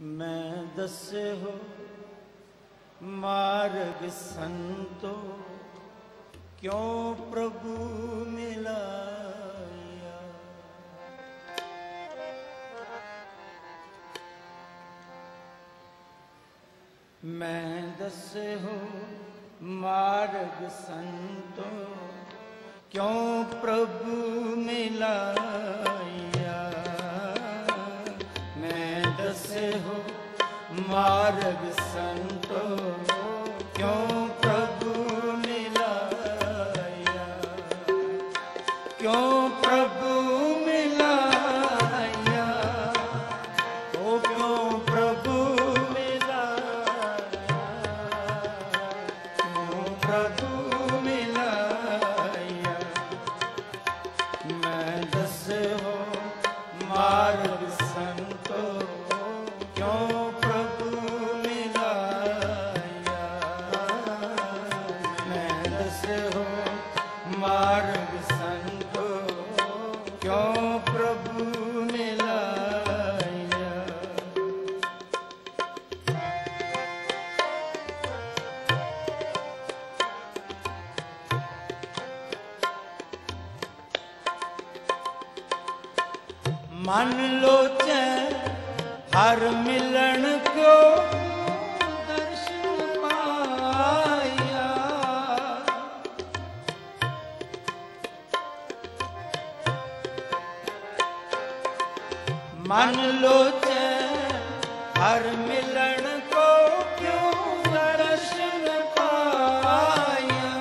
मैं दसेहो मार्ग संतो क्यों प्रभु मिलाया। मैं दसेहो मार्ग संतो क्यों प्रभु मिलाया। मैं दसेहो मार्ग संतो क्यों प्रभु मिलाया। क्यों प्रभु मिलाया, ओ क्यों प्रभु मिलाया। क्यों प्रभु मिलाया। मैं दसेहो मार्ग संतो क्यों प्रभु मिलाया। मैं दसेहो मार्ग संतो क्यों प्रभु मिलाया। मन लोचै हर मिलन को दर्शन पाया। मन लोचै हर मिलन को क्यों दर्शन पाया।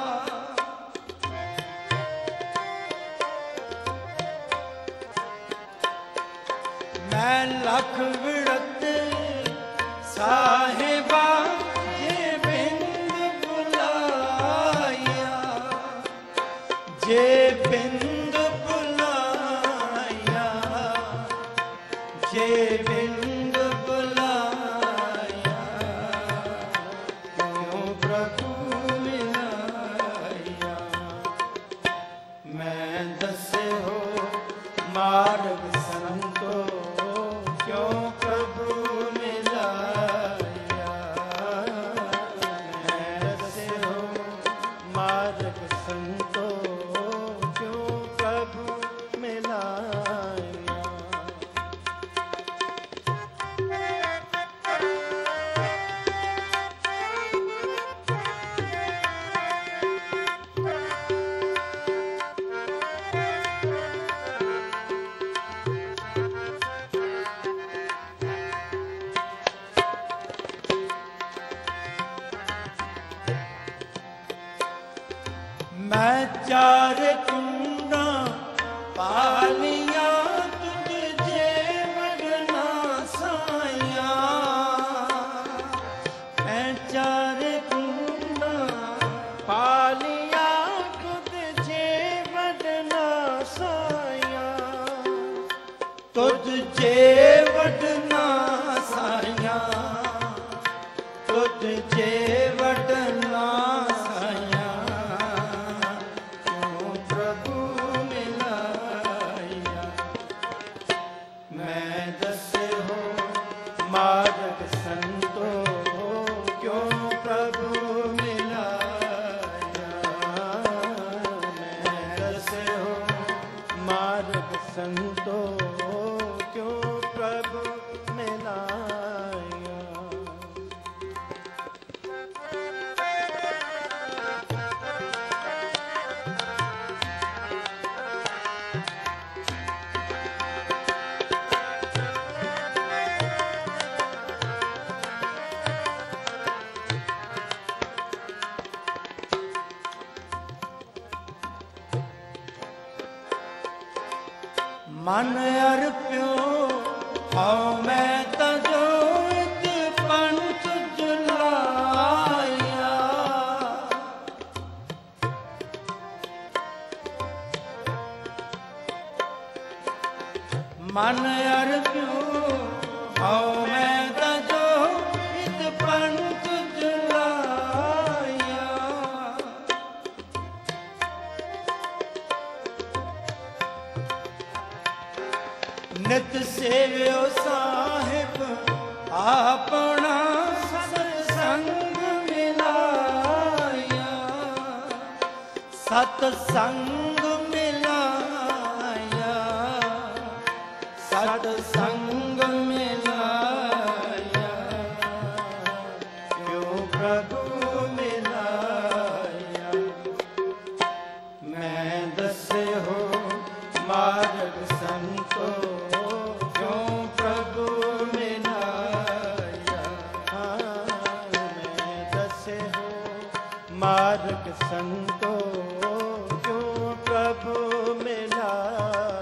मैं लख विरत साहिबा जे बिंद बुलाया। जे बिंद बुलाया। जे बिंद बुलाया। क्यों प्रभु मिलाया। मैं दसेहो मार्ग संतो क्यों प्रभु मिलाया। मैं दसेहो मार्ग संतो क्यों प्रभु मिलाया। मैं चार कुंडा पालिया तुझे वरना साया। मैं चार कुंडा पालिया तुझे वरना साया। तुझे वरना साया। तुझे वरना साया। क्यों प्रभु मिलाया। मैं दसेहो मार्ग संतो क्यों प्रभु मिलाया। मैं दसेहो मार्ग संतो क्यों प्रभु मिलाया। मन अर्प्यो हौ मैं तजो इत पंथ जुलाया। मन अर्प्यो हौ मैं तजो इत पंथ जुलाया। नित सेव्यो साहिब ਆਪਣਾ ਸਤਸੰਗ ਮਿਲਾਇਆ, ਸਤਸੰਗ ਮਿਲਾਇਆ, ਸਤਸੰਗ ਮਿਲਾਇਆ, ਕਿਉਂ ਪ੍ਰਭੂ ਮਿਲਾਇਆ। ਮੈਂ ਦੱਸਿਓ ਮਾਰਗ ਸੰਤੋ, ਕਿਉਂ ਪ੍ਰਭੂ ਮਿਲਾਇਆ। ਮੈਂ ਦੱਸਿਓ ਮਾਰਗ ਸੰਤੋ, ਕਿਉਂ ਪ੍ਰਭੂ ਮਿਲਾਇਆ।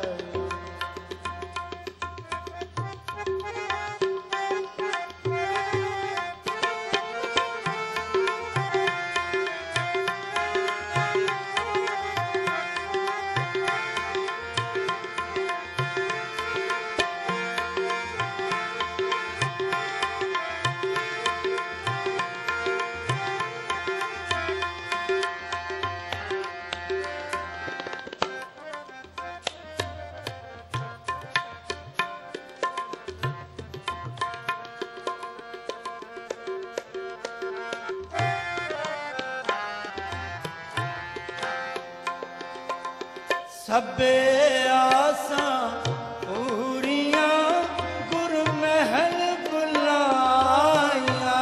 ਸਭੇ ਆਸਾਂ ਪੂਰੀਆਂ ਗੁਰ ਮਹਿਲ ਬੁਲਾਇਆ,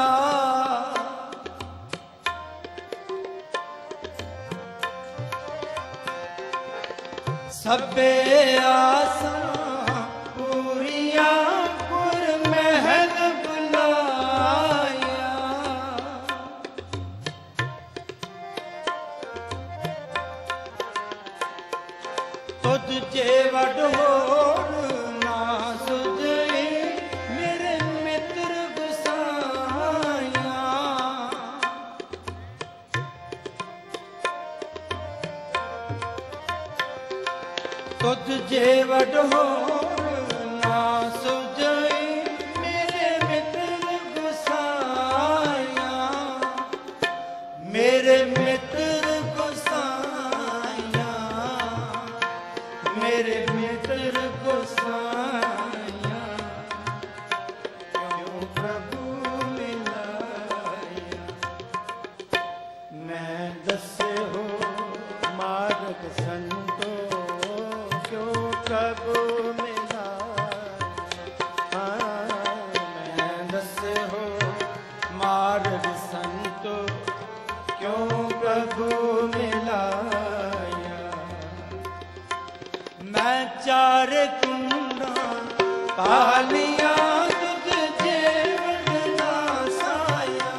ਸਭੇ ਆਸਾਂ ਪੂਰੀਆਂ ਗੁਰ ਮਹਿਲ ਬੁਲਾਇਆ। ਤੁਧ ਜੇ ਵਡ ਹੋਰ ਨਾ ਸੁਝਈ, ਮੇਰੇ ਮਿੱਤਰ ਗੁਸਾਇਆ। ਤੁਧ ਜੇ ਵਡ ਹੋਰ ਨਾ ਸੁਝਈ, ਮੇਰੇ ਮਿੱਤਰ ਗੁਸਾਇਆ। ਮੇਰੇ ਮਿੱਤਰ ਗੁਸਾਇਆ, ਮੇਰੇ ਮਿੱਤਰ ਗੁਸਾਇਆ, ਕਿਉਂ ਪ੍ਰਭੂ ਮਿਲਾਇਆ। ਮੈਂ ਦੱਸਿਓ ਮਾਰਗ ਸੰਤੋ, ਕਿਉਂ ਪ੍ਰਭੂ ਮਿਲਾਇਆ। ਮੈਂ ਦੱਸਿਓ ਮਾਰਗ ਸੰਤੋ, ਕਿਉਂ ਪ੍ਰਭੂ ਮਿਲਾਇਆ। ਮੈਂ ਚਾਰ ਕੁੰਡਾਂ ਪਾਲੀਆਂ, ਤੁਧ ਜੇ ਵਡਨਾ ਸਾਇਆ।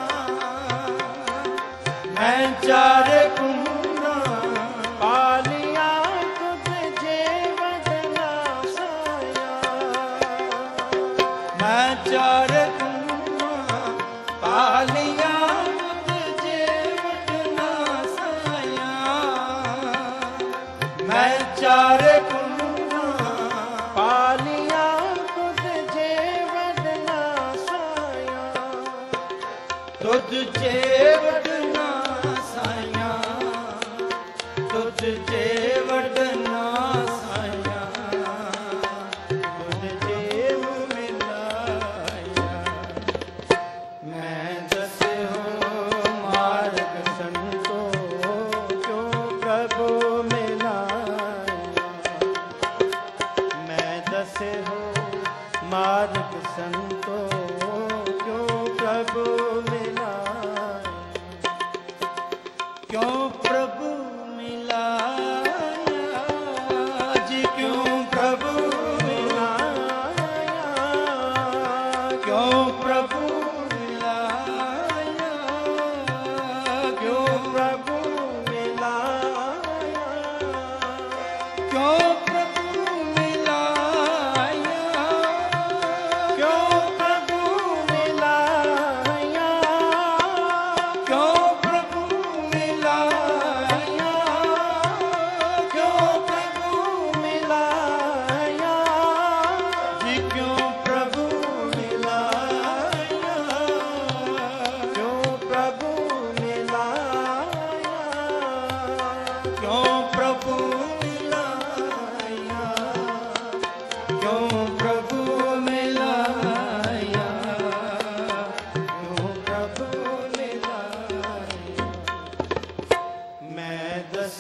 ਮੈਂ ਚਾਰ ਕੁੰਡਾਂ ਪਾਲੀਆਂ, ਤੁਧ ਜੇ ਵਡਨਾ ਸਾਇਆ। ਮੈਂ ਚਾਰ ਕੁੰਡਾਂ ਪਾਲੀਆਂ, ਤੁਧ ਜੇ ਵਡਨਾ ਸਾਇਆ। ਮੈਂ ਚਾਰ ਪਾਲੀਆਂ, ਤੁਧ ਜੇ ਵਡਨਾ ਸਾਇਆ। ਤੁਧ ਜੇ ਵਡਨਾ ਸਾਇਆ, ਤੁਧ ਜੇ ਵਡਨਾ ਸਾਇਆ, ਤੁਧ ਜੇ ਮਿਲਾਇਆ। ਮੈਂ ਦੱਸਿਓ ਮਾਰਗ ਸੰਤੋ, ਕਿਉਂ ਪ੍ਰਭੂ ਮਿਲਾਇਆ। ਮੈਂ ਦੱਸਿਓ ਮਾਰਗ ਸੰਤੋ, ਕਿਉਂ ਪ੍ਰਭੂ ਮਿਲਾਇਆ। ਕਿਉਂ ਪ੍ਰਭੂ ਮਿਲਾਇਆ ਜੀ, ਕਿਉਂ ਪ੍ਰਭੂ ਮਿਲਾਇਆ। ਕਿਉਂ ਪ੍ਰਭੂ ਮਿਲਾਇਆ, ਕਿਉਂ ਪ੍ਰਭੂ ਮਿਲਾਇਆ। ਕਿਉਂ ਪ੍ਰਭੂ ਮਿਲਾਇਆ, ਕਿਉਂ ਪ੍ਰਭੂ ਮਿਲਾਇਆ। ਕਿਉਂ ਪ੍ਰਭੂ ਮਿਲਾਇਆ,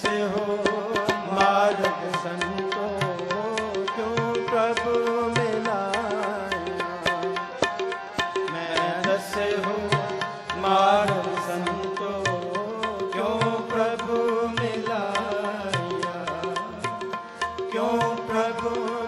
दसेहो मार्ग संतो क्यों प्रभु मिलाया। मैं दसेहो मार्ग संतो क्यों प्रभु मिलाया, क्यों प्रभु